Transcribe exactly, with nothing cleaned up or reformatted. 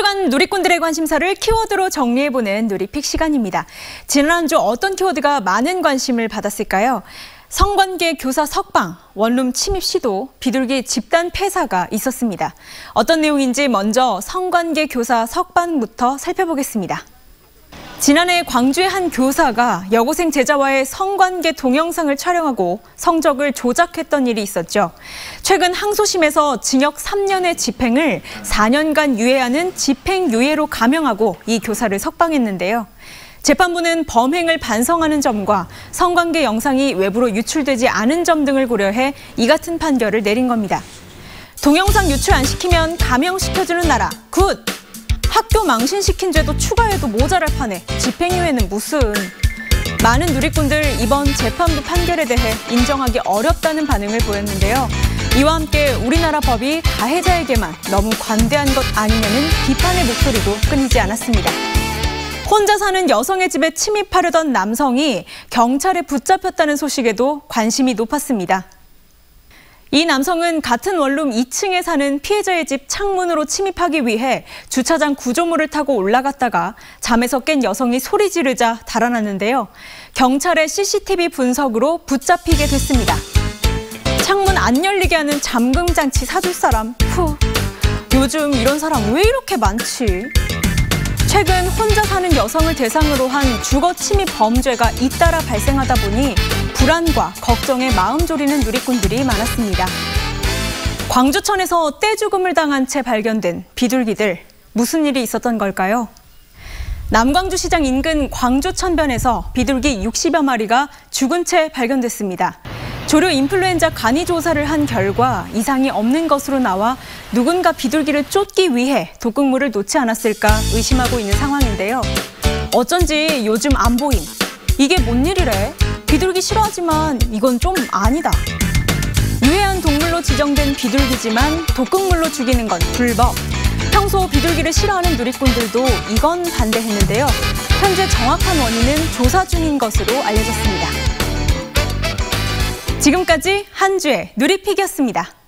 한 주간 누리꾼들의 관심사를 키워드로 정리해보는 누리픽 시간입니다. 지난 한 주 어떤 키워드가 많은 관심을 받았을까요? 성관계 교사 석방, 원룸 침입 시도, 비둘기 집단 폐사가 있었습니다. 어떤 내용인지 먼저 성관계 교사 석방부터 살펴보겠습니다. 지난해 광주의 한 교사가 여고생 제자와의 성관계 동영상을 촬영하고 성적을 조작했던 일이 있었죠. 최근 항소심에서 징역 삼 년의 집행을 사 년간 유예하는 집행유예로 감형하고 이 교사를 석방했는데요. 재판부는 범행을 반성하는 점과 성관계 영상이 외부로 유출되지 않은 점 등을 고려해 이 같은 판결을 내린 겁니다. 동영상 유출 안 시키면 감형시켜주는 나라, 굿! 학교 망신시킨 죄도 추가해도 모자랄 판에 집행유예는 무슨. 많은 누리꾼들 이번 재판부 판결에 대해 인정하기 어렵다는 반응을 보였는데요. 이와 함께 우리나라 법이 가해자에게만 너무 관대한 것 아니냐는 비판의 목소리도 끊이지 않았습니다. 혼자 사는 여성의 집에 침입하려던 남성이 경찰에 붙잡혔다는 소식에도 관심이 높았습니다. 이 남성은 같은 원룸 이 층에 사는 피해자의 집 창문으로 침입하기 위해 주차장 구조물을 타고 올라갔다가 잠에서 깬 여성이 소리 지르자 달아났는데요. 경찰의 씨씨티비 분석으로 붙잡히게 됐습니다. 창문 안 열리게 하는 잠금 장치 사줄 사람, 푸. 요즘 이런 사람 왜 이렇게 많지? 최근 혼자 사는 여성을 대상으로 한 주거 침입 범죄가 잇따라 발생하다 보니 불안과 걱정에 마음 졸이는 누리꾼들이 많았습니다. 광주천에서 떼죽음을 당한 채 발견된 비둘기들, 무슨 일이 있었던 걸까요? 남광주시장 인근 광주천변에서 비둘기 육십여 마리가 죽은 채 발견됐습니다. 조류 인플루엔자 간이 조사를 한 결과 이상이 없는 것으로 나와 누군가 비둘기를 쫓기 위해 독극물을 놓지 않았을까 의심하고 있는 상황인데요. 어쩐지 요즘 안 보임. 이게 뭔 일이래? 비둘기 싫어하지만 이건 좀 아니다. 유해한 동물로 지정된 비둘기지만 독극물로 죽이는 건 불법. 평소 비둘기를 싫어하는 누리꾼들도 이건 반대했는데요. 현재 정확한 원인은 조사 중인 것으로 알려졌습니다. 지금까지 한 주의 누리픽이었습니다.